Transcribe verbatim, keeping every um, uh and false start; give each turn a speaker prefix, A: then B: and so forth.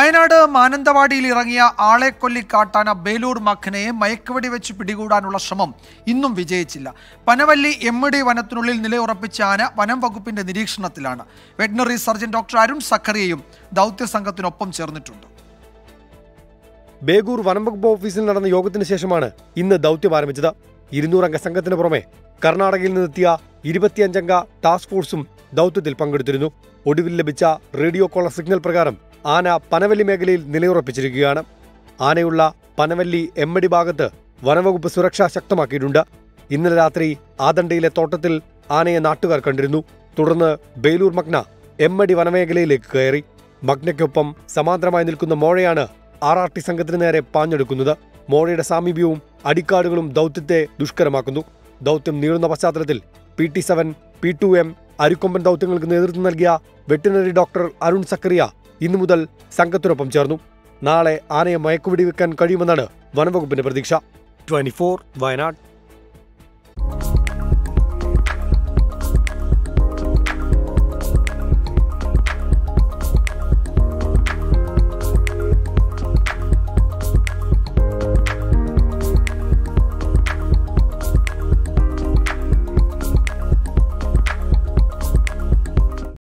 A: വയനാട് മാനന്തവാടിയിൽ ഇറങ്ങിയ ആളെക്കൊല്ലി കാട്ടാന ബേലൂർ മഖനയെ മയക്കുവെടി വെച്ച് പിടികൂടാനുള്ള ശ്രമം ഇന്നും വിജയിച്ചില്ല. പനവല്ലി എം ഡി വനത്തിനുള്ളിൽ നിലയുറപ്പിച്ച ആന വനം വകുപ്പിന്റെ നിരീക്ഷണത്തിലാണ്. വെറ്റിനറി സർജൻ ഡോക്ടർ അരുൺ സക്കറിയയും ദൗത്യ സംഘത്തിനൊപ്പം ചേർന്നിട്ടുണ്ട്.
B: ബേഗൂർ വനം വകുപ്പ് ഓഫീസിൽ നടന്ന യോഗത്തിന് ശേഷമാണ് ഇന്ന് ദൗത്യം ആരംഭിച്ചത്. ഇരുന്നൂറംഗ സംഘത്തിന് പുറമെ കർണാടകയിൽ നിന്നെത്തിയ ഇരുപത്തിയഞ്ചംഗ ടാസ്ക് ഫോഴ്സും ദൗത്യത്തിൽ പങ്കെടുത്തിരുന്നു. ഒടുവിൽ ലഭിച്ച റേഡിയോ കോളർ സിഗ്നൽ പ്രകാരം ആന പനവല്ലി മേഖലയിൽ നിലയുറപ്പിച്ചിരിക്കുകയാണ്. ആനയുള്ള പനവല്ലി എമ്മടി ഭാഗത്ത് വനംവകുപ്പ് സുരക്ഷ ശക്തമാക്കിയിട്ടുണ്ട്. ഇന്നലെ രാത്രി ആദണ്ടയിലെ തോട്ടത്തിൽ ആനയെ നാട്ടുകാർ കണ്ടിരുന്നു. തുടർന്ന് ബേലൂർ മഗ്ന എമ്മടി വനമേഖലയിലേക്ക് കയറി. മഗ്നയ്ക്കൊപ്പം സമാന്തരമായി നിൽക്കുന്ന മോഴയാണ് ആർ ആർ ടി സംഘത്തിന് നേരെ പാഞ്ഞെടുക്കുന്നത്. മോഴയുടെ സാമീപ്യവും അടിക്കാടുകളും ദൗത്യത്തെ ദുഷ്കരമാക്കുന്നു. ദൗത്യം നീളുന്ന പശ്ചാത്തലത്തിൽ P T seven P two M Arikomban ദൗത്യങ്ങൾക്ക് നേതൃത്വം നൽകിയ വെറ്റിനറി ഡോക്ടർ അരുൺ സക്കറിയ ഇന്നു മുതൽ സംഘത്തിനൊപ്പം ചേർന്നു. നാളെ ആനയെ മയക്കുവെടി വെക്കാൻ കഴിയുമെന്നാണ് വനംവകുപ്പിന്റെ പ്രതീക്ഷ. Twenty four Wayanad.